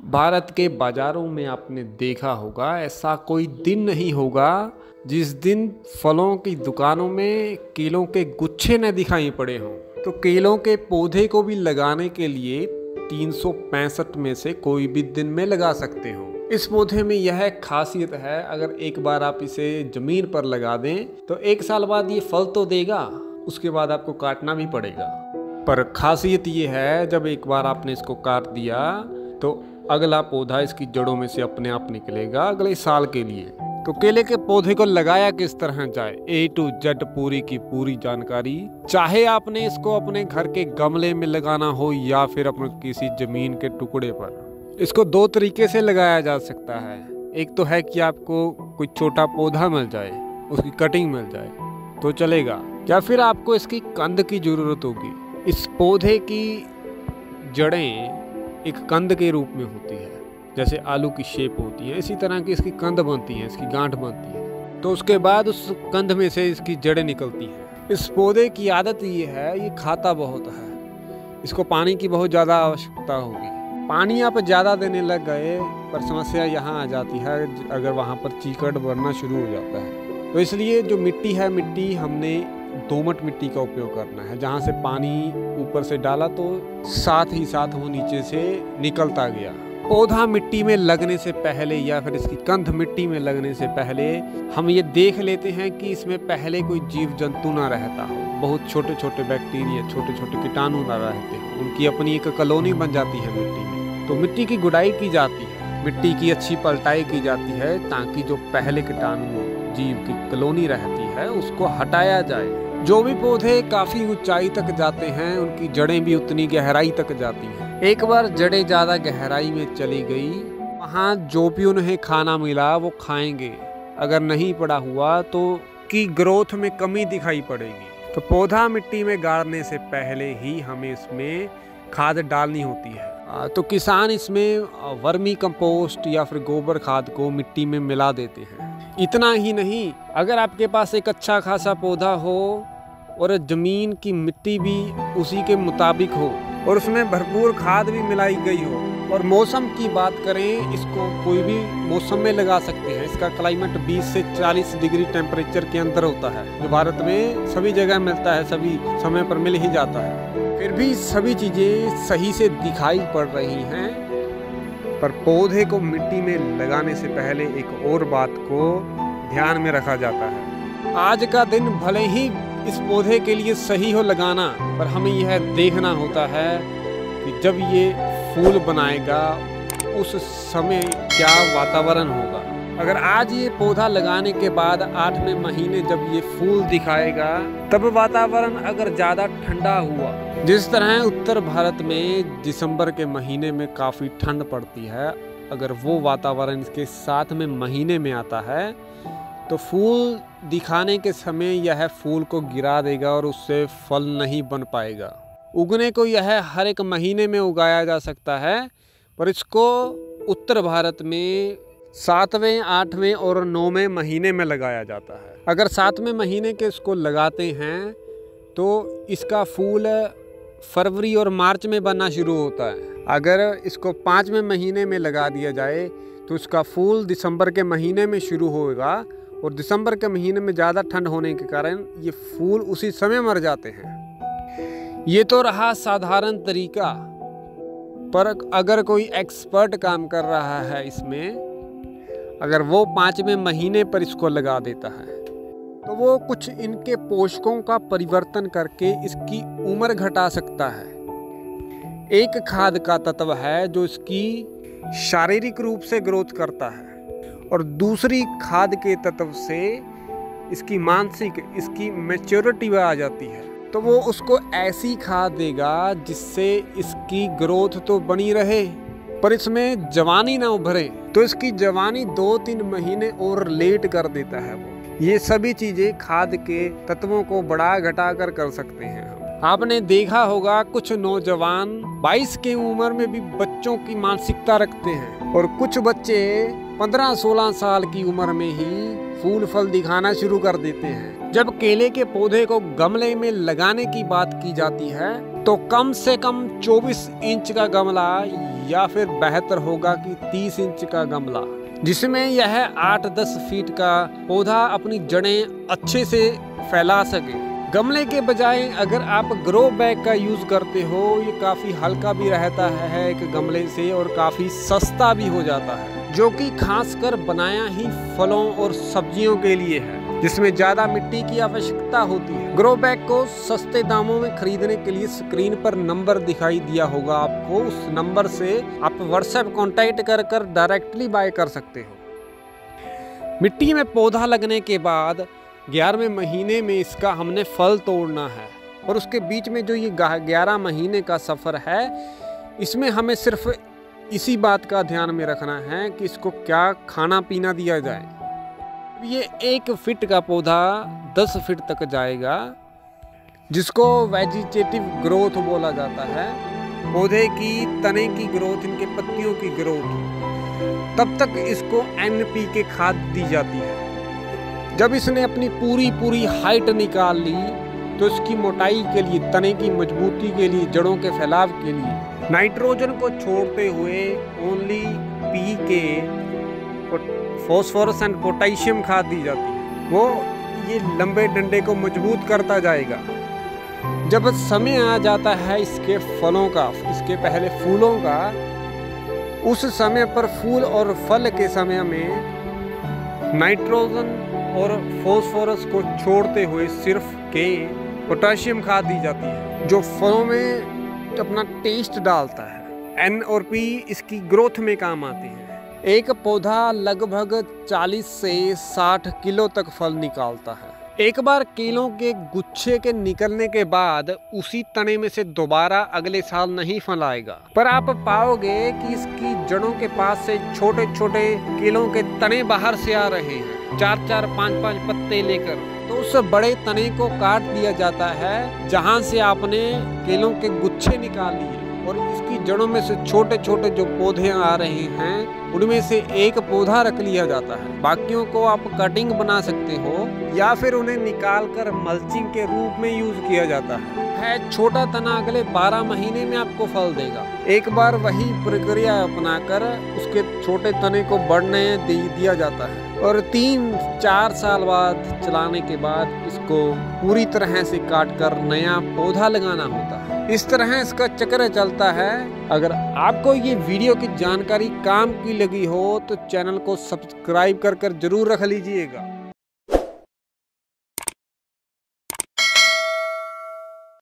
भारत के बाजारों में आपने देखा होगा, ऐसा कोई दिन नहीं होगा जिस दिन फलों की दुकानों में केलों के गुच्छे न दिखाई पड़े हों। तो केलों के पौधे को भी लगाने के लिए 365 में से कोई भी दिन में लगा सकते हो। इस पौधे में यह खासियत है, अगर एक बार आप इसे जमीन पर लगा दें तो 1 साल बाद ये फल तो देगा, उसके बाद आपको काटना भी पड़ेगा। पर खासियत ये है, जब एक बार आपने इसको काट दिया तो अगला पौधा इसकी जड़ों में से अपने आप निकलेगा अगले साल के लिए। तो केले के पौधे को लगाया किस तरह जाए, A to Z पूरी की पूरी जानकारी। चाहे आपने इसको अपने घर के गमले में लगाना हो या फिर अपने किसी जमीन के टुकड़े पर, इसको 2 तरीके से लगाया जा सकता है। एक तो है कि आपको कोई छोटा पौधा मिल जाए, उसकी कटिंग मिल जाए तो चलेगा, या फिर आपको इसकी कंद की जरूरत होगी। इस पौधे की जड़ें एक कंद के रूप में होती है, जैसे आलू की शेप होती है, इसी तरह की इसकी कंद बनती है, इसकी गांठ बनती है। तो उसके बाद उस कंद में से इसकी जड़ें निकलती हैं। इस पौधे की आदत ये है, ये खाता बहुत है, इसको पानी की बहुत ज़्यादा आवश्यकता होगी। पानी आप ज़्यादा देने लग गए पर समस्या यहाँ आ जाती है, अगर वहाँ पर चीकड़ बढ़ना शुरू हो जाता है। तो इसलिए जो मिट्टी है, मिट्टी हमने दोमट मिट्टी का उपयोग करना है, जहाँ से पानी ऊपर से डाला तो साथ ही साथ वो नीचे से निकलता गया। पौधा मिट्टी में लगने से पहले या फिर इसकी कंद मिट्टी में लगने से पहले हम ये देख लेते हैं कि इसमें पहले कोई जीव जंतु ना रहता हो, बहुत छोटे छोटे बैक्टीरिया, छोटे छोटे कीटाणु ना रहते हो, उनकी अपनी एक कॉलोनी बन जाती है मिट्टी में। तो मिट्टी की गुड़ाई की जाती है, मिट्टी की अच्छी पलटाई की जाती है, ताकि जो पहले कीटाणु जीव की कॉलोनी रहती है उसको हटाया जाए। जो भी पौधे काफी ऊंचाई तक जाते हैं, उनकी जड़ें भी उतनी गहराई तक जाती हैं। एक बार जड़ें ज्यादा गहराई में चली गई, वहाँ जो भी उन्हें खाना मिला वो खाएंगे, अगर नहीं पड़ा हुआ तो की ग्रोथ में कमी दिखाई पड़ेगी। तो पौधा मिट्टी में गाड़ने से पहले ही हमें इसमें खाद डालनी होती है। तो किसान इसमें वर्मी कंपोस्ट या फिर गोबर खाद को मिट्टी में मिला देते हैं। इतना ही नहीं, अगर आपके पास एक अच्छा खासा पौधा हो और ज़मीन की मिट्टी भी उसी के मुताबिक हो और उसमें भरपूर खाद भी मिलाई गई हो, और मौसम की बात करें, इसको कोई भी मौसम में लगा सकते हैं। इसका क्लाइमेट 20 से 40 डिग्री टेम्परेचर के अंदर होता है, जो भारत में सभी जगह मिलता है, सभी समय पर मिल ही जाता है। फिर भी सभी चीज़ें सही से दिखाई पड़ रही हैं, पर पौधे को मिट्टी में लगाने से पहले एक और बात को ध्यान में रखा जाता है। आज का दिन भले ही इस पौधे के लिए सही हो लगाना, पर हमें यह देखना होता है कि जब ये फूल बनाएगा उस समय क्या वातावरण होगा। अगर आज ये पौधा लगाने के बाद 8वें महीने जब ये फूल दिखाएगा, तब वातावरण अगर ज़्यादा ठंडा हुआ, जिस तरह उत्तर भारत में दिसंबर के महीने में काफ़ी ठंड पड़ती है, अगर वो वातावरण इसके 7वें महीने में आता है तो फूल दिखाने के समय यह फूल को गिरा देगा और उससे फल नहीं बन पाएगा। उगने को यह हर एक महीने में उगाया जा सकता है, पर इसको उत्तर भारत में 7वें, 8वें और 9वें महीने में लगाया जाता है। अगर 7वें महीने के इसको लगाते हैं तो इसका फूल फरवरी और मार्च में बनना शुरू होता है। अगर इसको 5वें महीने में लगा दिया जाए तो इसका फूल दिसंबर के महीने में शुरू होगा, और दिसंबर के महीने में ज़्यादा ठंड होने के कारण ये फूल उसी समय मर जाते हैं। ये तो रहा साधारण तरीका, पर अगर कोई एक्सपर्ट काम कर रहा है इसमें, अगर वो 5वें महीने पर इसको लगा देता है तो वो कुछ इनके पोषकों का परिवर्तन करके इसकी उम्र घटा सकता है। एक खाद का तत्व है जो इसकी शारीरिक रूप से ग्रोथ करता है, और दूसरी खाद के तत्व से इसकी मानसिक, इसकी मैच्योरिटी आ जाती है। तो वो उसको ऐसी खाद देगा जिससे इसकी ग्रोथ तो बनी रहे, पर इसमें जवानी ना उभरे, तो इसकी जवानी 2-3 महीने और लेट कर देता है वो। ये सभी चीज़ें खाद के तत्वों को बढ़ा घटा कर सकते हैं। आपने देखा होगा कुछ नौजवान 22 की उम्र में भी बच्चों की मानसिकता रखते हैं, और कुछ बच्चे 15-16 साल की उम्र में ही फूल फल दिखाना शुरू कर देते हैं। जब केले के पौधे को गमले में लगाने की बात की जाती है तो कम से कम 24 इंच का गमला या फिर बेहतर होगा कि 30 इंच का गमला, जिसमें यह 8-10 फीट का पौधा अपनी जड़ें अच्छे से फैला सके। गमले के बजाय अगर आप ग्रो बैग का यूज़ करते हो, ये काफ़ी हल्का भी रहता है एक गमले से और काफ़ी सस्ता भी हो जाता है, जो कि खासकर बनाया ही फलों और सब्जियों के लिए है, जिसमें ज़्यादा मिट्टी की आवश्यकता होती है। ग्रो बैग को सस्ते दामों में खरीदने के लिए स्क्रीन पर नंबर दिखाई दिया होगा आपको, उस नंबर से आप व्हाट्सएप कॉन्टैक्ट कर डायरेक्टली बाय कर सकते हो। मिट्टी में पौधा लगने के बाद 11वें महीने में इसका हमने फल तोड़ना है, और उसके बीच में जो ये 11 महीने का सफ़र है, इसमें हमें सिर्फ इसी बात का ध्यान में रखना है कि इसको क्या खाना पीना दिया जाए। ये 1 फीट का पौधा 10 फीट तक जाएगा, जिसको वेजिटेटिव ग्रोथ बोला जाता है। पौधे की तने की ग्रोथ, इनके पत्तियों की ग्रोथ, तब तक इसको NPK खाद दी जाती है। जब इसने अपनी पूरी हाइट निकाल ली तो इसकी मोटाई के लिए, तने की मजबूती के लिए, जड़ों के फैलाव के लिए नाइट्रोजन को छोड़ते हुए only PK, phosphorus and potassium खाद दी जाती है। वो ये लंबे डंडे को मजबूत करता जाएगा। जब समय आ जाता है इसके फलों का, इसके पहले फूलों का, उस समय पर फूल और फल के समय में नाइट्रोजन और फॉस्फोरस को छोड़ते हुए सिर्फ पोटेशियम खाद दी जाती है, जो फलों में अपना टेस्ट डालता है। N और P इसकी ग्रोथ में काम आते हैं। एक पौधा लगभग 40 से 60 किलो तक फल निकालता है। एक बार केलों के गुच्छे के निकलने के बाद उसी तने में से दोबारा अगले साल नहीं फल आएगा, पर आप पाओगे कि इसकी जड़ों के पास से छोटे छोटे केलों के तने बाहर से आ रहे हैं, 4-4, 5-5 पत्ते लेकर। तो उस बड़े तने को काट दिया जाता है जहां से आपने केलों के गुच्छे निकाल लिए, और इसकी जड़ों में से छोटे छोटे जो पौधे आ रहे हैं उनमें से एक पौधा रख लिया जाता है। बाकियों को आप कटिंग बना सकते हो या फिर उन्हें निकालकर मल्चिंग के रूप में यूज किया जाता है। छोटा तना अगले 12 महीने में आपको फल देगा। एक बार वही प्रक्रिया अपनाकर उसके छोटे तने को बढ़ने दिया जाता है, और 3-4 साल बाद चलाने के बाद इसको पूरी तरह से काट कर नया पौधा लगाना होता है। इस तरह इसका चक्र चलता है। अगर आपको ये वीडियो की जानकारी काम की लगी हो तो चैनल को सब्सक्राइब कर जरूर रख लीजिएगा।